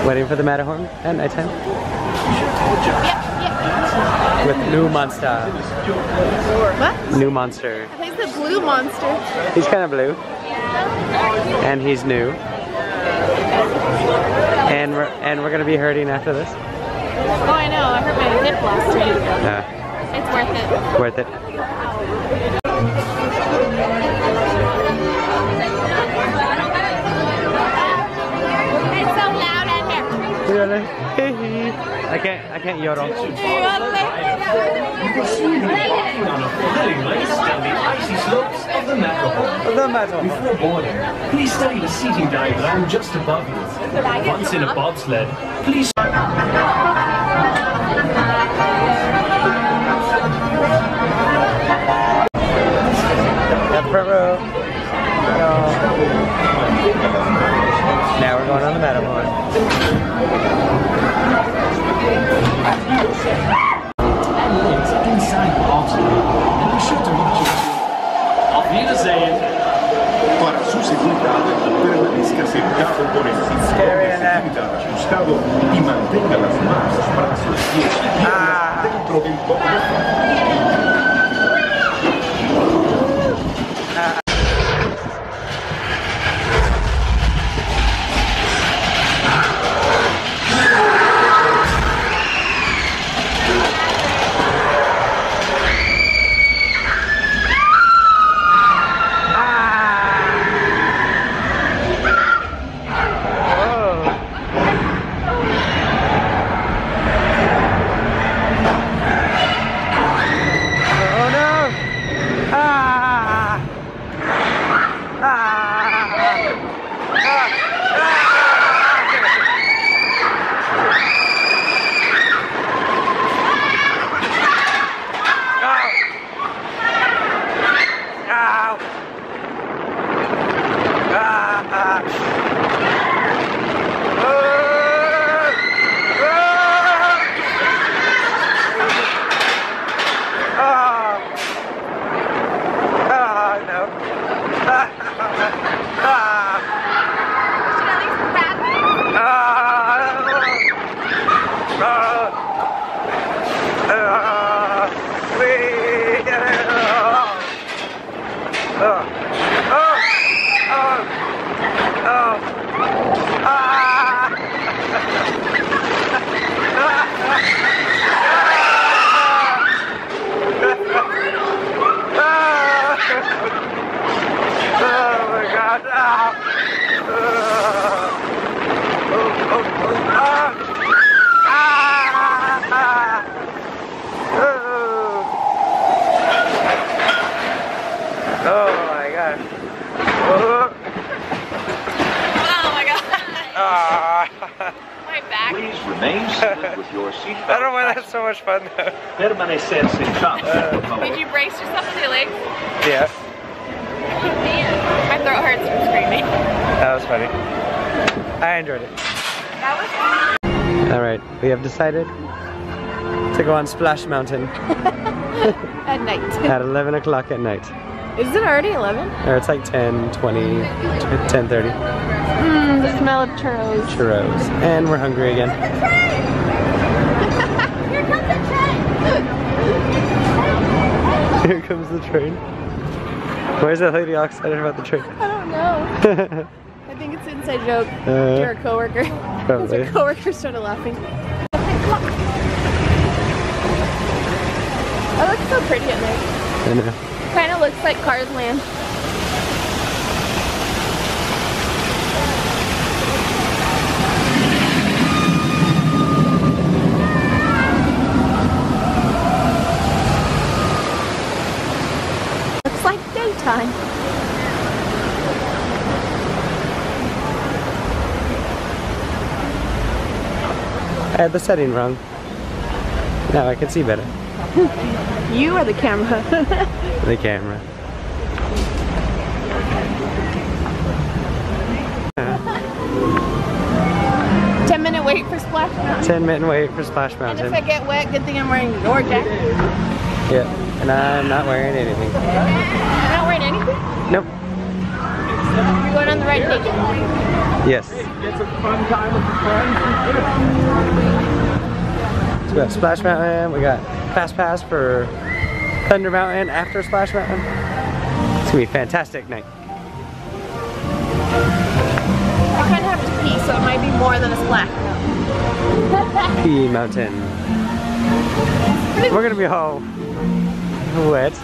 Waiting for the Matterhorn at nighttime? Yep. With New Monster. What? New Monster. I think it's the blue monster. He's kind of blue. And he's new. And we're gonna be hurting after this. Oh, I know. I hurt my hip last week. It's worth it. Worth it. It's so loud out here. Really? I can't yodel. You can see the walking on a very nice down the icy slopes of the Matterhorn. Before boarding, please study the seating diagram just above you. Once in a bobsled, please. That front row. Now we're going on the Matterhorn. Inside the bobsled, and be sure to reach your Auf Wiedersehen. Para su seguridad, permanezca sentado por el cinturón de seguridad ajustado y mantenga las manos, brazos, pies y piernas dentro del bote. Please remain seated with your seatbelt. I don't know why that's so much fun though. Permanecer sentado, por favor. Did you brace yourself with your legs? Yeah. My throat hurts from screaming. That was funny. I enjoyed it. That was fun. Alright, we have decided to go on Splash Mountain At night. at 11 o'clock at night. Is it already 11? Or it's like 10, 20, 10:30. The smell of churros. Churros. And we're hungry again. Here comes the train! Here comes the train. Why is that lady all excited about the train? I don't know. I think it's an inside joke. You're a coworker. Probably. Your coworker started laughing. It looks so pretty at night. I know. Kind of looks like Cars Land. Looks like daytime. I had the setting wrong. Now I can see better. You are the camera. The camera. 10-minute wait for Splash Mountain. 10-minute wait for Splash And Mountain. if I get wet, good thing I'm wearing your jacket. Yeah, and I'm not wearing anything. You're not wearing anything? Nope. You're going on the right page. Yes. Get some fun time with your friends. So we got Splash Mountain, we got Fast Pass for Thunder Mountain after Splash Mountain. It's gonna be a fantastic night. I kind of have to pee, so it might be more than a splash. Pea Mountain. We're gonna be all wet.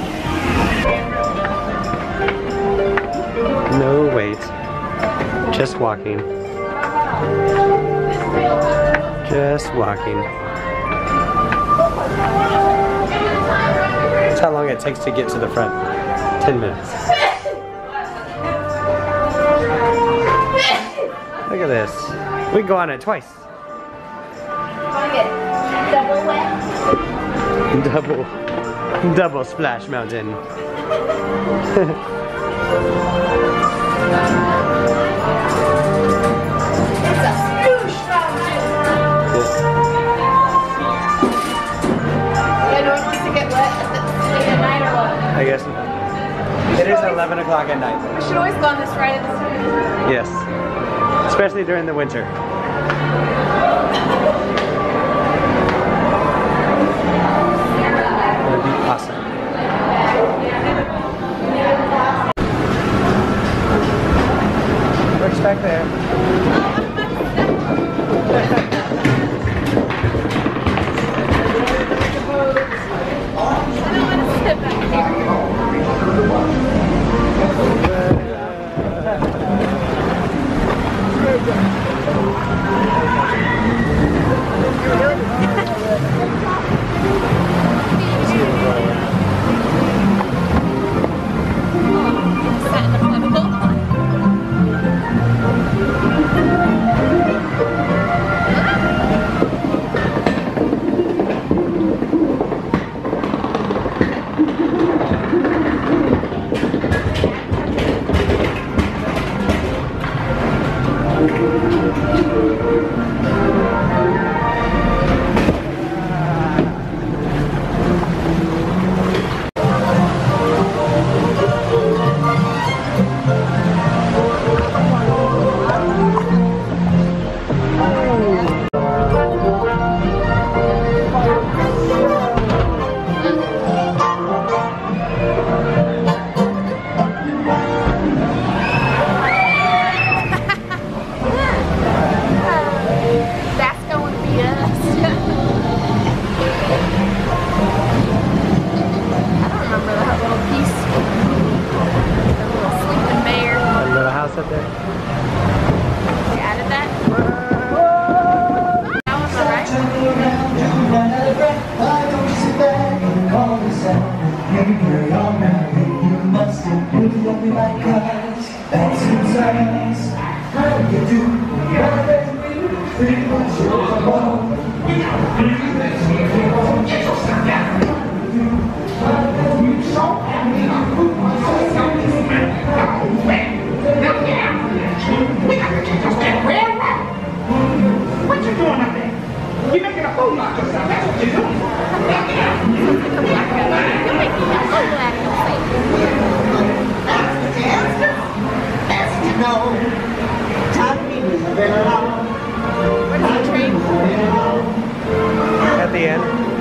No wait. Just walking. Just walking. That's how long it takes to get to the front. 10 minutes. Look at this. We can go on it twice. Double Splash Mountain. I guess it is 11 o'clock at night. We should always go on this ride at the summer. Yes, especially during the winter. That'd be awesome. Brooke's back there. At the end.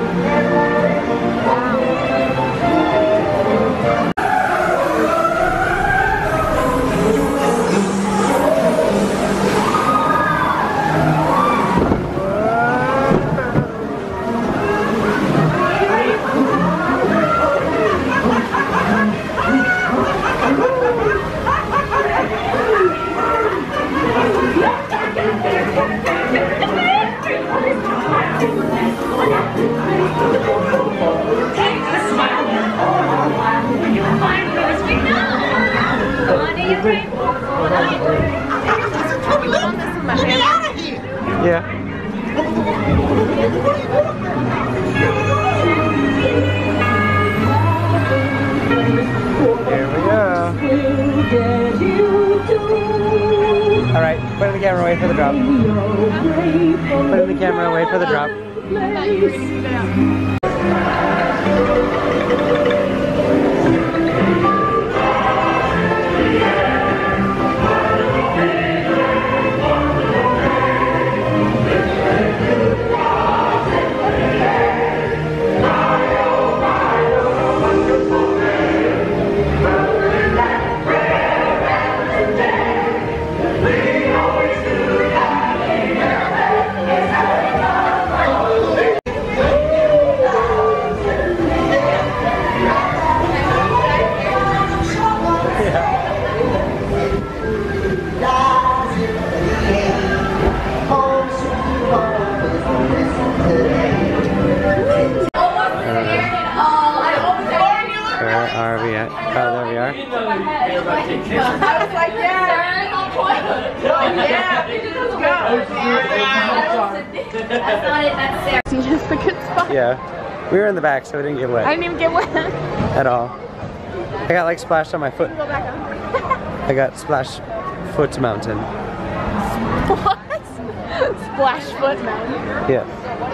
Yeah. Here we go. Alright, put in the camera, wait for the drop. Put in the camera, wait for the drop. That's not it, that's Sarah. It's just a good spot. Yeah. We were in the back, so we didn't get wet. I didn't even get wet. At all. I got like splashed on my foot. Go back up. I got splash foot mountain. What? Splash foot mountain. Yeah.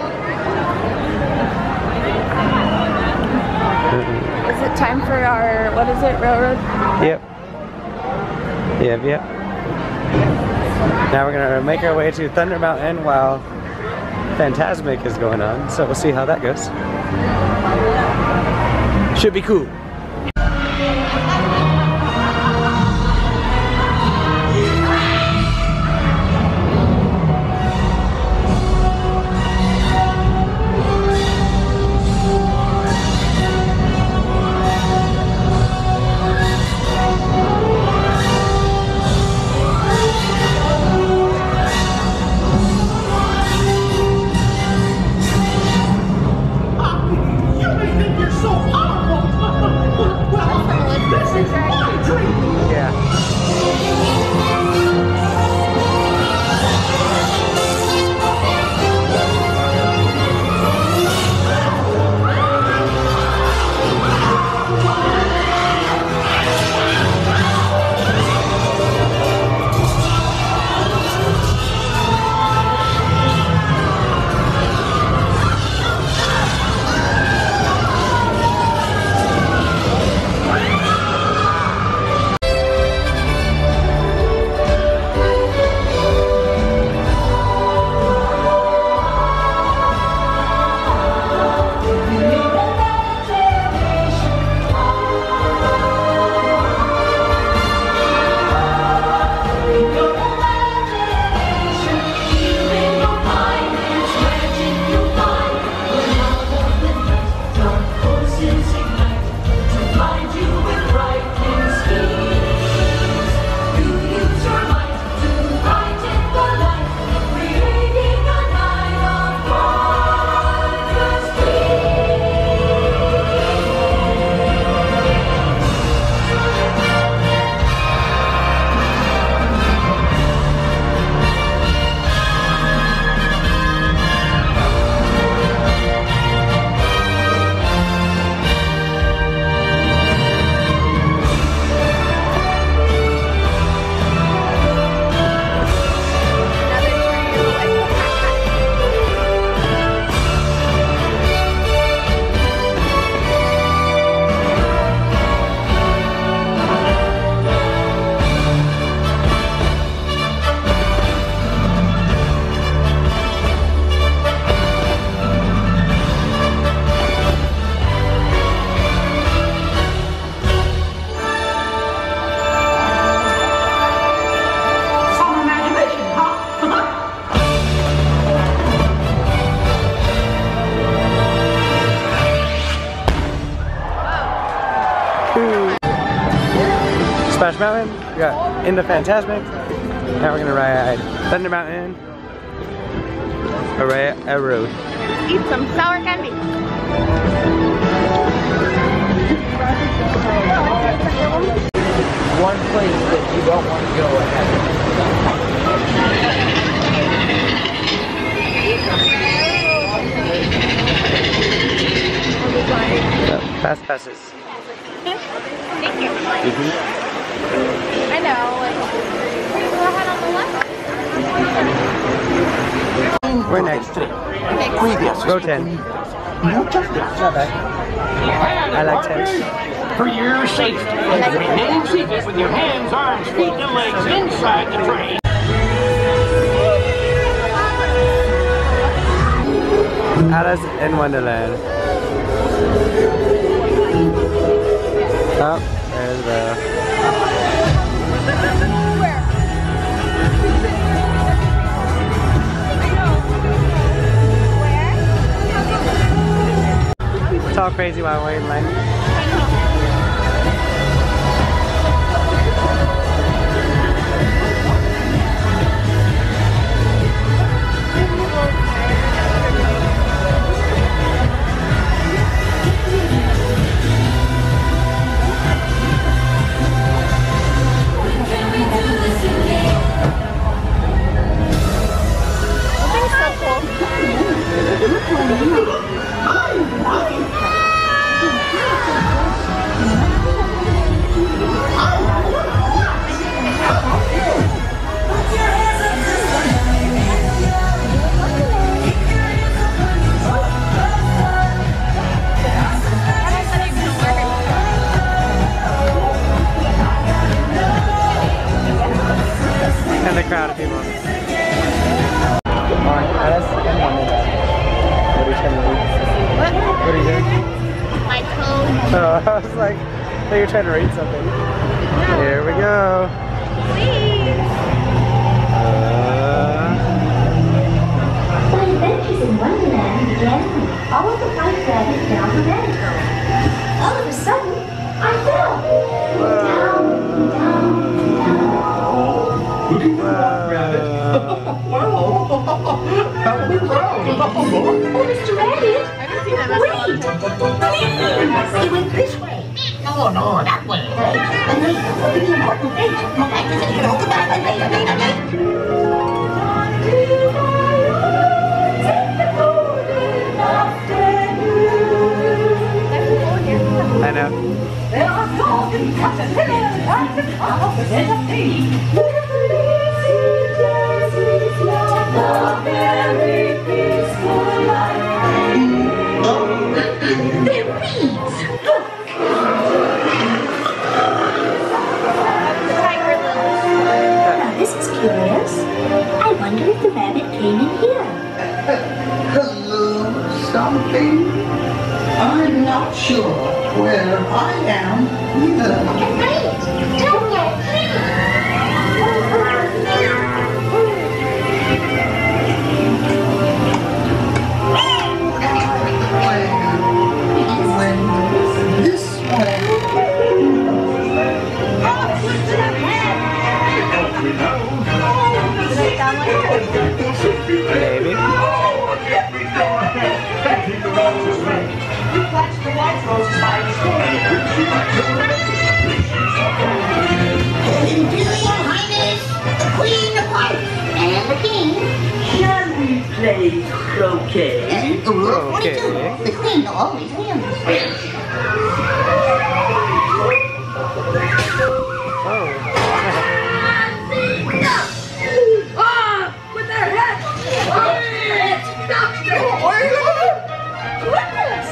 Is it time for our, what is it, railroad? Yep. Yep. Now we're gonna make our way to Thunder Mountain while Fantasmic is going on, so we'll see how that goes. Should be cool. Splash Mountain, we got into Fantasmic. Now we're gonna ride Thunder Mountain, a road. Eat some sour candy. One place that you don't want to go ahead. Fast passes. Thank you. I know. Go ahead on the left. We're next. Row 10. Not bad. I like 10. For your safety, remain seated with your hands, arms, feet, and legs inside the train. Alice in Wonderland. Oh, there's the... It's all crazy while we're in line. crowd of people. What are you trying to read? What? What are you doing? My code. Oh, I was like, I thought you were trying to read something. Here we go. Please. My adventures in Wonderland began when I followed the white rabbit down the rabbit hole. All of a sudden, I fell. Down, down, down. Look at the white rabbit. Wow. How proud. Oh, Mr. Rabbit, I haven't seen that wait! It went this way. No, that way. And they the important thing. My back is in here. Hold the back and later. I know. There are golden caterpillars at the top of the tree. Very peaceful life. They're weeds. Look. Now this is curious. I wonder if the rabbit came in here. Hello, something? I'm not sure where I am either. Wait, don't go, This way. Maybe. Imperial Highness, the Queen of Hearts, and the King. Shall we play croquet? Rule 42. Okay. The Queen always wins. Oh. With their heads! It's Dr. Goodness!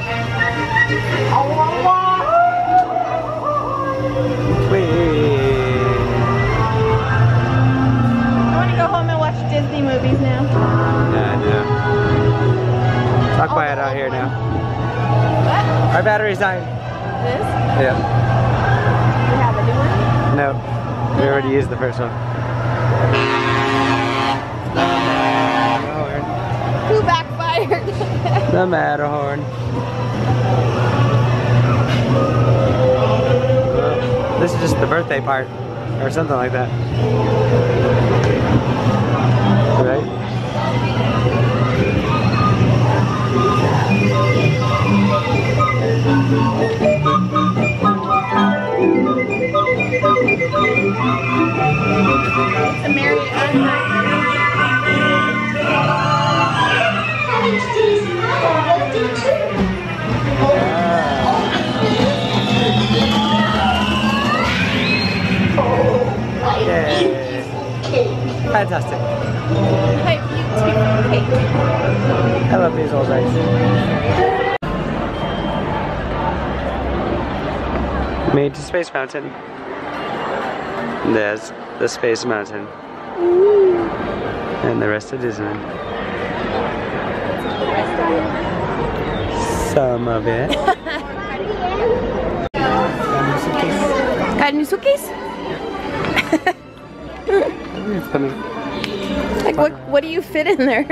I want to go home and watch Disney movies now. No. It's not quiet out here now. What? Our battery's dying. This? Yeah. We have a new one? No. We already used the first one. Who backfired? The Matterhorn. This is just the birthday part, or something like that. Right? It's a Mary Having today's my birthday too. Fantastic. Type YouTube cake. I love these old rice. Made to Space Mountain. There's the Space Mountain. And the rest of Disneyland. Some of it. Got a new suitcase? It's funny. Like what do you fit in there?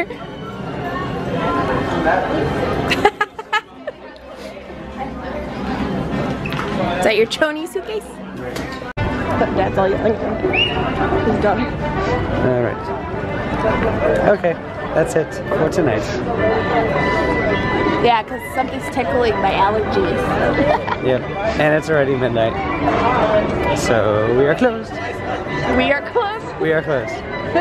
Is that your choni suitcase? Dad's all yelling at him. He's done. Alright. Okay, that's it for tonight. Yeah, because something's tickling my allergies. Yep, and it's already midnight. So we are closed. We are closed. We are closed.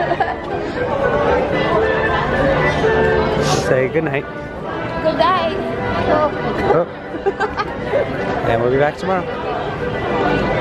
Say good night. Good night. Oh. And we'll be back tomorrow.